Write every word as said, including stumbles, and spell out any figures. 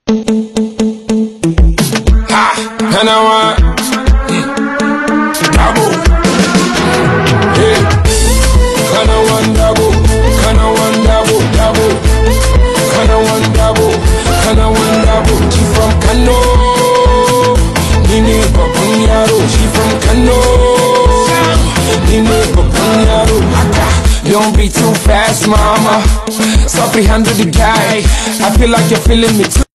Ha, and I want double. Yeah, kinda one double, kinda one double, double, kinda one double, kinda one double. She from Kano, Nini Papunyaro. She from Kano, Nini Papunyaro. Don't be too fast, mama. Stop handle the guy. I feel like you're feeling me too.